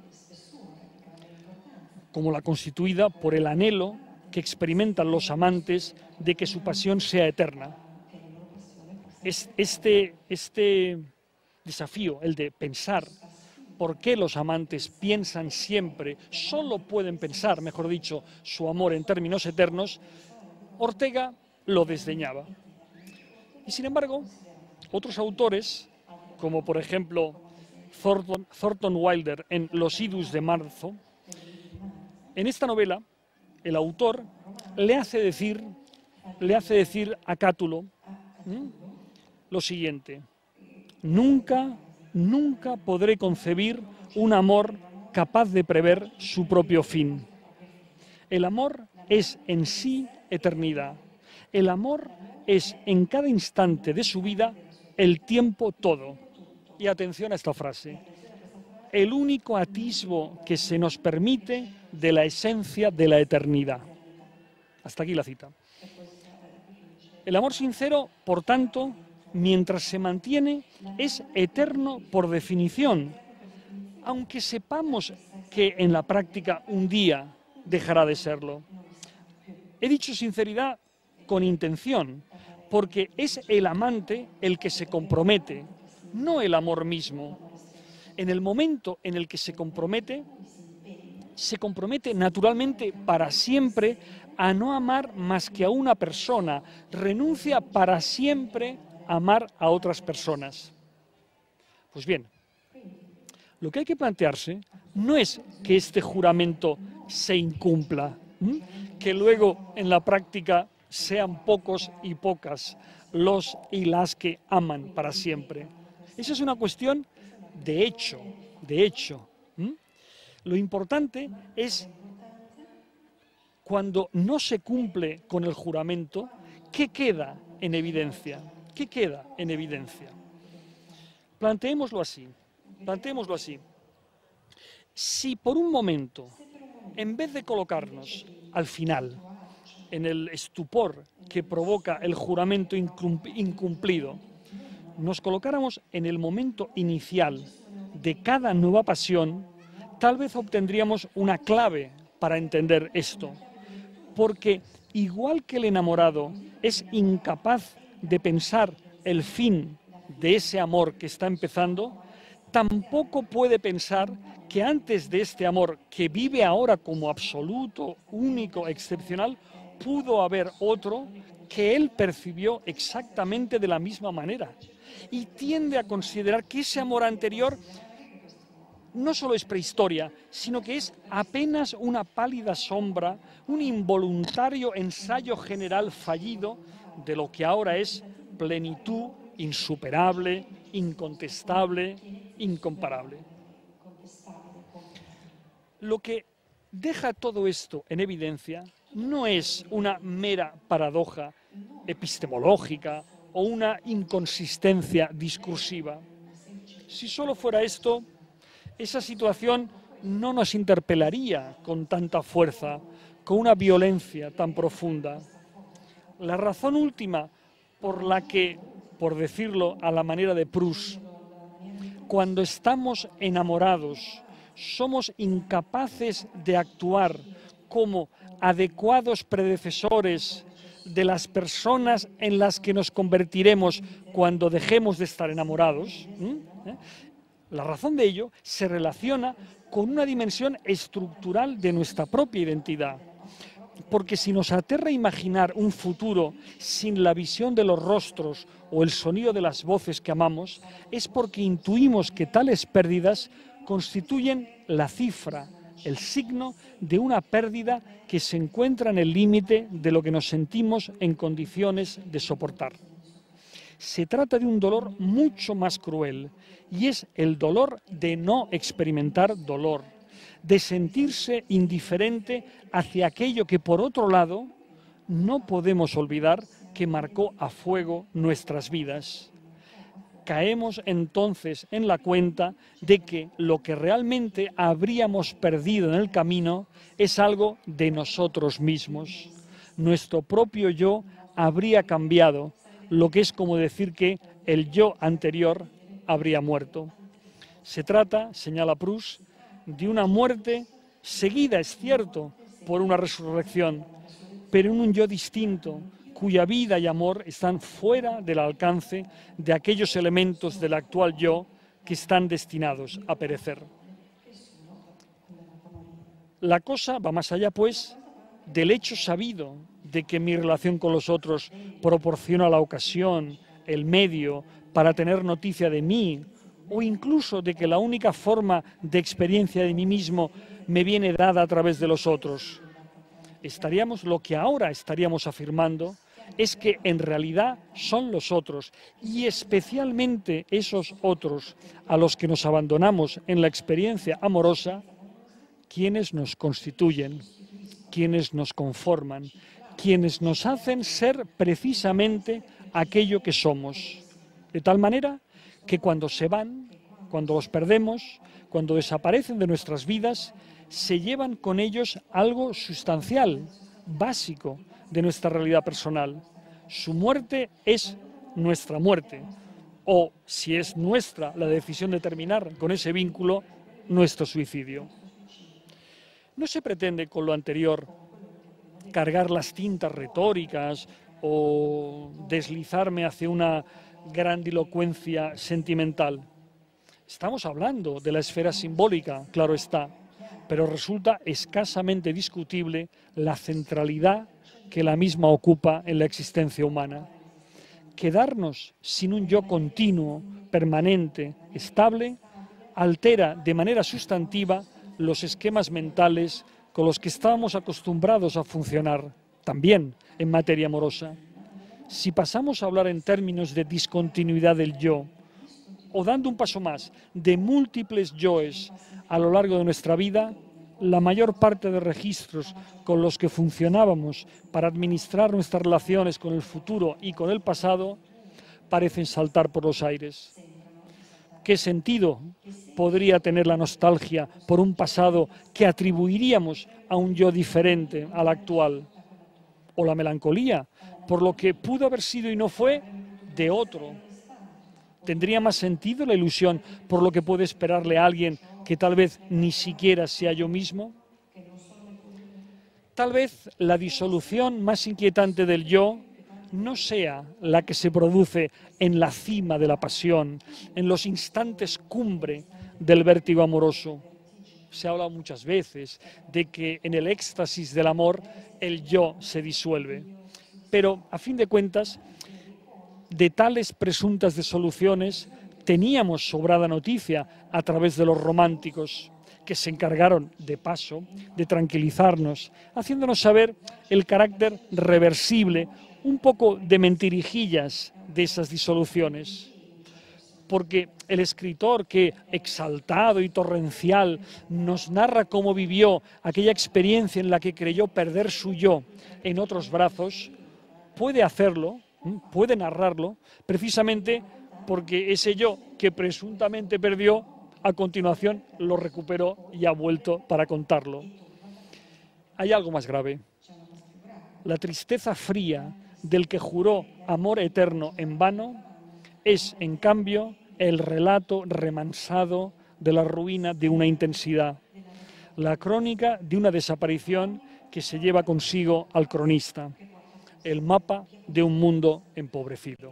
como la constituida por el anhelo que experimentan los amantes de que su pasión sea eterna. Es este, este desafío, el de pensar por qué los amantes piensan siempre, solo pueden pensar, mejor dicho, su amor en términos eternos, Ortega lo desdeñaba. Y sin embargo, otros autores, como por ejemplo Thornton, Thornton Wilder en Los idus de marzo, en esta novela el autor le hace decir, le hace decir a Cátulo ¿sí? lo siguiente: nunca, nunca podré concebir un amor capaz de prever su propio fin. El amor es en sí eternidad. El amor es en cada instante de su vida el tiempo todo. Y atención a esta frase: el único atisbo que se nos permite de la esencia de la eternidad. Hasta aquí la cita. El amor sincero, por tanto, mientras se mantiene, es eterno por definición, aunque sepamos que en la práctica un día dejará de serlo. He dicho sinceridad con intención, porque es el amante el que se compromete, no el amor mismo. En el momento en el que se compromete, se compromete naturalmente para siempre a no amar más que a una persona, renuncia para siempre a amar a otras personas. Pues bien, lo que hay que plantearse no es que este juramento se incumpla, ¿m? que luego en la práctica sean pocos y pocas los y las que aman para siempre. Esa es una cuestión de hecho, de hecho. ¿m? Lo importante es cuando no se cumple con el juramento, ¿qué queda en evidencia? ¿Qué queda en evidencia? Planteémoslo así, planteémoslo así. Si por un momento, en vez de colocarnos al final, en el estupor que provoca el juramento incumplido, nos colocáramos en el momento inicial de cada nueva pasión, tal vez obtendríamos una clave para entender esto. Porque igual que el enamorado es incapaz de pensar el fin de ese amor que está empezando, tampoco puede pensar que antes de este amor, que vive ahora como absoluto, único, excepcional, pudo haber otro que él percibió exactamente de la misma manera. Y tiende a considerar que ese amor anterior no solo es prehistoria, sino que es apenas una pálida sombra, un involuntario ensayo general fallido de lo que ahora es plenitud insuperable, incontestable, incomparable. Lo que deja todo esto en evidencia no es una mera paradoja epistemológica o una inconsistencia discursiva. Si solo fuera esto, esa situación no nos interpelaría con tanta fuerza, con una violencia tan profunda. La razón última por la que, por decirlo a la manera de Proust, cuando estamos enamorados, somos incapaces de actuar como adecuados predecesores de las personas en las que nos convertiremos cuando dejemos de estar enamorados. ¿eh? La razón de ello se relaciona con una dimensión estructural de nuestra propia identidad. Porque si nos aterra imaginar un futuro sin la visión de los rostros o el sonido de las voces que amamos, es porque intuimos que tales pérdidas constituyen la cifra, el signo de una pérdida que se encuentra en el límite de lo que nos sentimos en condiciones de soportar. Se trata de un dolor mucho más cruel, y es el dolor de no experimentar dolor, de sentirse indiferente hacia aquello que, por otro lado, no podemos olvidar que marcó a fuego nuestras vidas. Caemos entonces en la cuenta de que lo que realmente habríamos perdido en el camino es algo de nosotros mismos. Nuestro propio yo habría cambiado, lo que es como decir que el yo anterior habría muerto. Se trata, señala Proust, de una muerte seguida, es cierto, por una resurrección, pero en un yo distinto, cuya vida y amor están fuera del alcance de aquellos elementos del actual yo que están destinados a perecer. La cosa va más allá, pues, del hecho sabido de que mi relación con los otros proporciona la ocasión, el medio para tener noticia de mí, o incluso de que la única forma de experiencia de mí mismo me viene dada a través de los otros. Estaríamos, lo que ahora estaríamos afirmando es que en realidad son los otros, y especialmente esos otros a los que nos abandonamos en la experiencia amorosa, quienes nos constituyen, quienes nos conforman, quienes nos hacen ser precisamente aquello que somos. De tal manera que cuando se van, cuando los perdemos, cuando desaparecen de nuestras vidas, se llevan con ellos algo sustancial, básico de nuestra realidad personal. Su muerte es nuestra muerte, o si es nuestra la decisión de terminar con ese vínculo, nuestro suicidio. No se pretende con lo anterior cargar las tintas retóricas o deslizarme hacia una grandilocuencia sentimental. Estamos hablando de la esfera simbólica, claro está, pero resulta escasamente discutible la centralidad que la misma ocupa en la existencia humana. Quedarnos sin un yo continuo, permanente, estable, altera de manera sustantiva los esquemas mentales con los que estábamos acostumbrados a funcionar, también en materia amorosa. Si pasamos a hablar en términos de discontinuidad del yo, o dando un paso más, de múltiples yoes a lo largo de nuestra vida, la mayor parte de registros con los que funcionábamos para administrar nuestras relaciones con el futuro y con el pasado parecen saltar por los aires. ¿Qué sentido podría tener la nostalgia por un pasado que atribuiríamos a un yo diferente al actual? O la melancolía por lo que pudo haber sido y no fue de otro. ¿Tendría más sentido la ilusión por lo que puede esperarle a alguien que tal vez ni siquiera sea yo mismo? Tal vez la disolución más inquietante del yo no sea la que se produce en la cima de la pasión, en los instantes cumbre del vértigo amoroso. Se ha hablado muchas veces de que en el éxtasis del amor el yo se disuelve. Pero, a fin de cuentas, de tales presuntas disoluciones teníamos sobrada noticia a través de los románticos, que se encargaron, de paso, de tranquilizarnos, haciéndonos saber el carácter reversible, un poco de mentirijillas de esas disoluciones. Porque el escritor que, exaltado y torrencial, nos narra cómo vivió aquella experiencia en la que creyó perder su yo en otros brazos, puede hacerlo, puede narrarlo, precisamente porque ese yo que presuntamente perdió, a continuación lo recuperó y ha vuelto para contarlo. Hay algo más grave. La tristeza fría del que juró amor eterno en vano es, en cambio, el relato remansado de la ruina de una intensidad, la crónica de una desaparición que se lleva consigo al cronista, el mapa de un mundo empobrecido.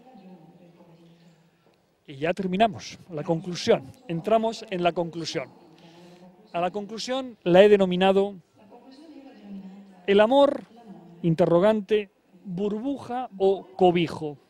Y ya terminamos, la conclusión. Entramos en la conclusión. A la conclusión la he denominado el amor, interrogante, burbuja o cobijo.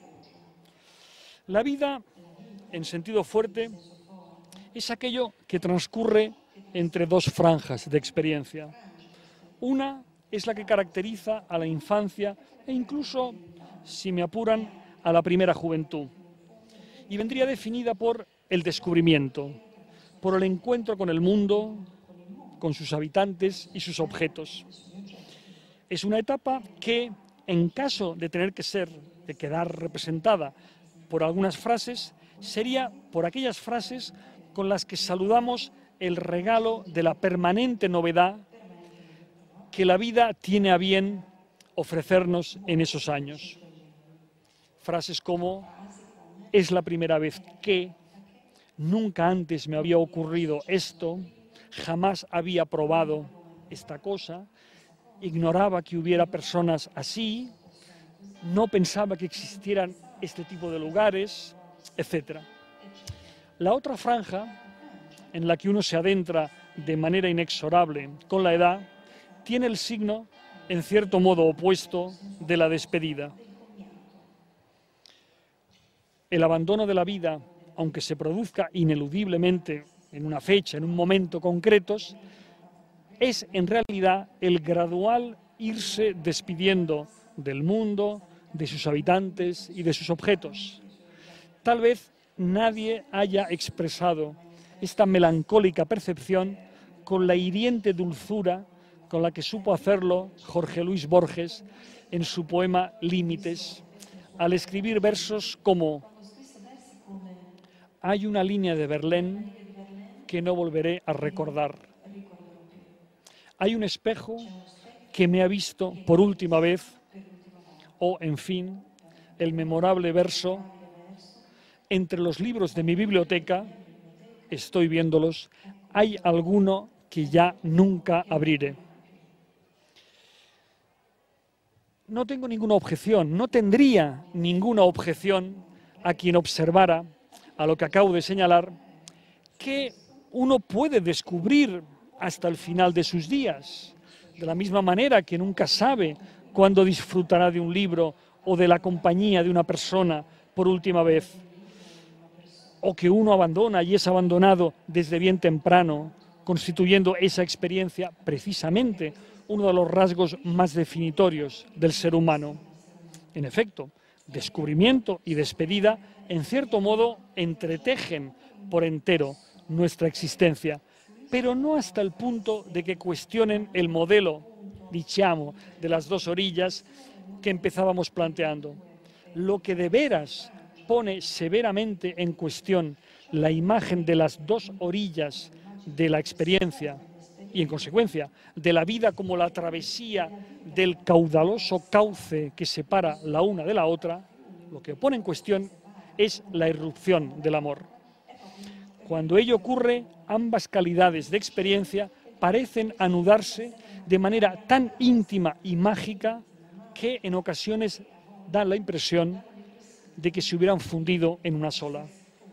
La vida, en sentido fuerte, es aquello que transcurre entre dos franjas de experiencia. Una es la que caracteriza a la infancia e incluso, si me apuran, a la primera juventud. Y vendría definida por el descubrimiento, por el encuentro con el mundo, con sus habitantes y sus objetos. Es una etapa que, en caso de tener que ser, de quedar representada por algunas frases, sería por aquellas frases con las que saludamos el regalo de la permanente novedad que la vida tiene a bien ofrecernos en esos años. Frases como: es la primera vez que, nunca antes me había ocurrido esto, jamás había probado esta cosa, ignoraba que hubiera personas así, no pensaba que existieran este tipo de lugares, etcétera. La otra franja, en la que uno se adentra de manera inexorable con la edad, tiene el signo, en cierto modo opuesto, de la despedida. El abandono de la vida, aunque se produzca ineludiblemente en una fecha, en un momento concretos, es en realidad el gradual irse despidiendo del mundo, de sus habitantes y de sus objetos. Tal vez nadie haya expresado esta melancólica percepción con la hiriente dulzura con la que supo hacerlo Jorge Luis Borges en su poema Límites, al escribir versos como: hay una línea de Verlaine que no volveré a recordar. Hay un espejo que me ha visto por última vez, o, en fin, el memorable verso: entre los libros de mi biblioteca, estoy viéndolos, hay alguno que ya nunca abriré. No tengo ninguna objeción, no tendría ninguna objeción a quien observara, a lo que acabo de señalar, que uno puede descubrir hasta el final de sus días, de la misma manera que nunca sabe cuándo disfrutará de un libro o de la compañía de una persona por última vez, o que uno abandona y es abandonado desde bien temprano, constituyendo esa experiencia precisamente uno de los rasgos más definitorios del ser humano. En efecto, descubrimiento y despedida, en cierto modo, entretejen por entero nuestra existencia, pero no hasta el punto de que cuestionen el modelo, diciamo, de las dos orillas que empezábamos planteando. Lo que de veras pone severamente en cuestión la imagen de las dos orillas de la experiencia y, en consecuencia, de la vida como la travesía del caudaloso cauce que separa la una de la otra, lo que pone en cuestión es la irrupción del amor. Cuando ello ocurre, ambas calidades de experiencia parecen anudarse de manera tan íntima y mágica que en ocasiones dan la impresión de que se hubieran fundido en una sola.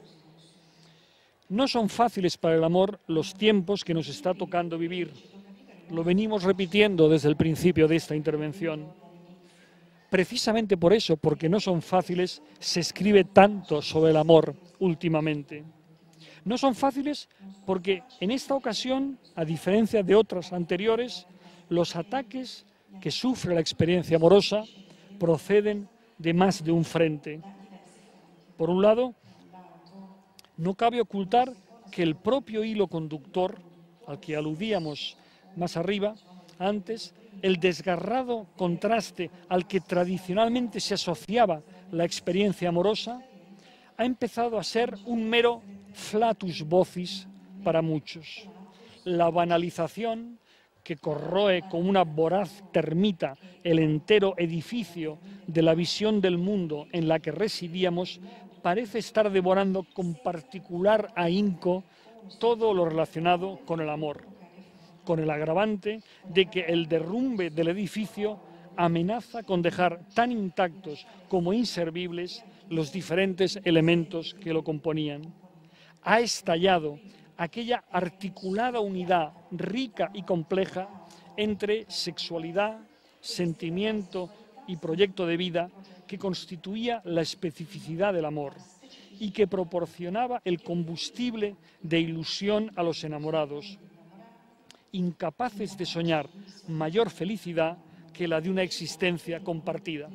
No son fáciles para el amor los tiempos que nos está tocando vivir. Lo venimos repitiendo desde el principio de esta intervención. Precisamente por eso, porque no son fáciles, se escribe tanto sobre el amor últimamente. No son fáciles porque en esta ocasión, a diferencia de otras anteriores, los ataques que sufre la experiencia amorosa proceden de más de un frente. Por un lado, no cabe ocultar que el propio hilo conductor, al que aludíamos más arriba, antes, el desgarrado contraste al que tradicionalmente se asociaba la experiencia amorosa, ha empezado a ser un mero flatus vocis para muchos. La banalización que corroe como una voraz termita el entero edificio de la visión del mundo en la que residíamos, parece estar devorando con particular ahínco todo lo relacionado con el amor, con el agravante de que el derrumbe del edificio amenaza con dejar tan intactos como inservibles los diferentes elementos que lo componían. Ha estallado aquella articulada unidad rica y compleja entre sexualidad, sentimiento y proyecto de vida que constituía la especificidad del amor y que proporcionaba el combustible de ilusión a los enamorados, incapaces de soñar mayor felicidad que la de una existencia compartida.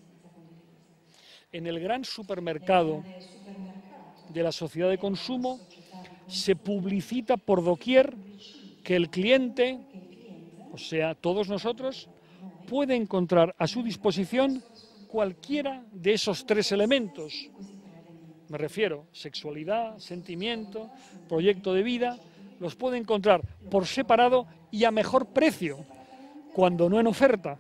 En el gran supermercado de la sociedad de consumo se publicita por doquier que el cliente, o sea, todos nosotros, puede encontrar a su disposición cualquiera de esos tres elementos. Me refiero, sexualidad, sentimiento, proyecto de vida, los puede encontrar por separado y a mejor precio, cuando no en oferta.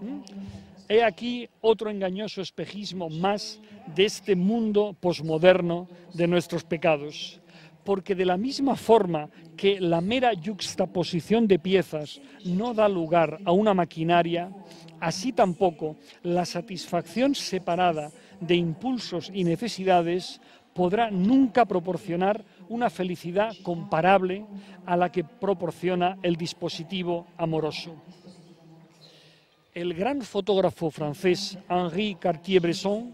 He aquí otro engañoso espejismo más de este mundo posmoderno de nuestros pecados. Porque de la misma forma que la mera yuxtaposición de piezas no da lugar a una maquinaria, así tampoco la satisfacción separada de impulsos y necesidades podrá nunca proporcionar una felicidad comparable a la que proporciona el dispositivo amoroso. El gran fotógrafo francés Henri Cartier-Bresson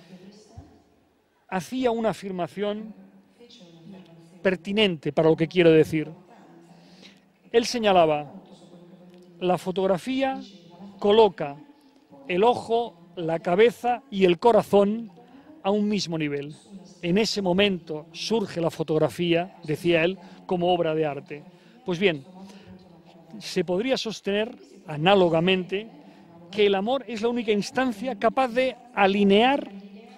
hacía una afirmación pertinente para lo que quiero decir. Él señalaba: la fotografía coloca el ojo, la cabeza y el corazón a un mismo nivel. En ese momento surge la fotografía, decía él, como obra de arte. Pues bien, se podría sostener análogamente que el amor es la única instancia capaz de alinear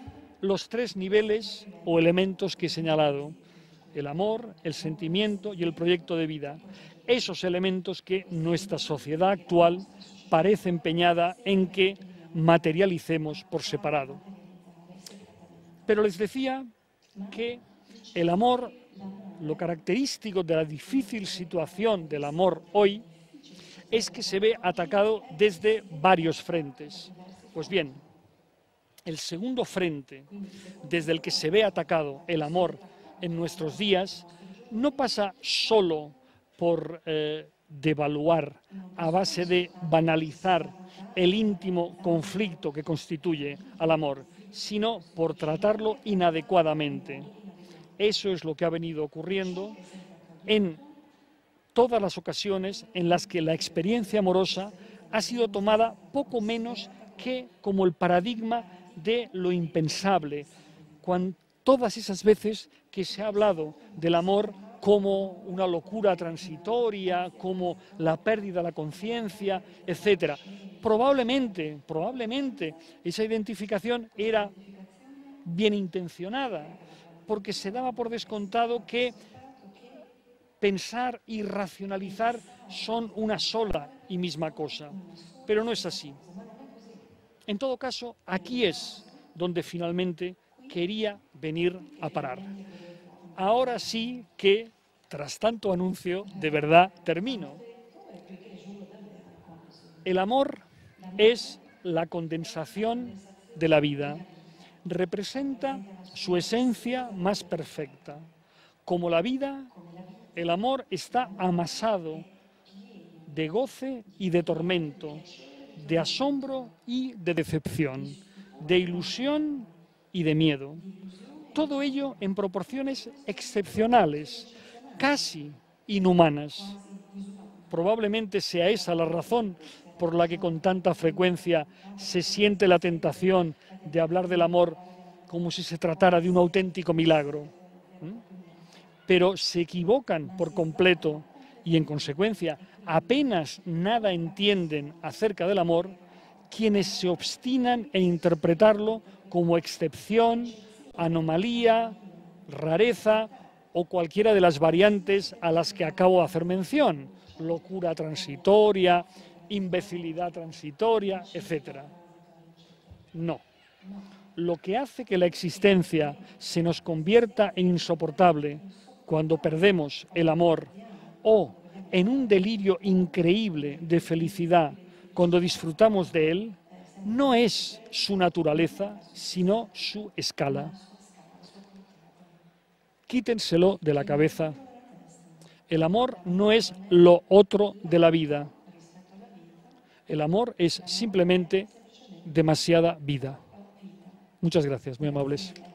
los tres niveles o elementos que he señalado: el amor, el sentimiento y el proyecto de vida. Esos elementos que nuestra sociedad actual parece empeñada en que materialicemos por separado. Pero les decía que el amor, lo característico de la difícil situación del amor hoy, es que se ve atacado desde varios frentes. Pues bien, el segundo frente desde el que se ve atacado el amor en nuestros días no pasa solo por eh, devaluar a base de banalizar el íntimo conflicto que constituye al amor, sino por tratarlo inadecuadamente. Eso es lo que ha venido ocurriendo en todas las ocasiones en las que la experiencia amorosa ha sido tomada poco menos que como el paradigma de lo impensable, cuando todas esas veces que se ha hablado del amor como una locura transitoria, como la pérdida de la conciencia, etcétera. Probablemente, probablemente esa identificación era bien intencionada, porque se daba por descontado que pensar y racionalizar son una sola y misma cosa, pero no es así. En todo caso, aquí es donde finalmente quería venir a parar. Ahora sí que, tras tanto anuncio, de verdad termino. El amor es la condensación de la vida. Representa su esencia más perfecta. Como la vida, el amor está amasado de goce y de tormento, de asombro y de decepción, de ilusión y de miedo. Todo ello en proporciones excepcionales, casi inhumanas. Probablemente sea esa la razón por la que con tanta frecuencia se siente la tentación de hablar del amor como si se tratara de un auténtico milagro. Pero se equivocan por completo y, en consecuencia, apenas nada entienden acerca del amor quienes se obstinan en interpretarlo como excepción, anomalía, rareza o cualquiera de las variantes a las que acabo de hacer mención: locura transitoria, imbecilidad transitoria, etcétera. No. Lo que hace que la existencia se nos convierta en insoportable cuando perdemos el amor, o en un delirio increíble de felicidad cuando disfrutamos de él, no es su naturaleza, sino su escala. Quítenselo de la cabeza. El amor no es lo otro de la vida. El amor es simplemente demasiada vida. Muchas gracias, muy amables.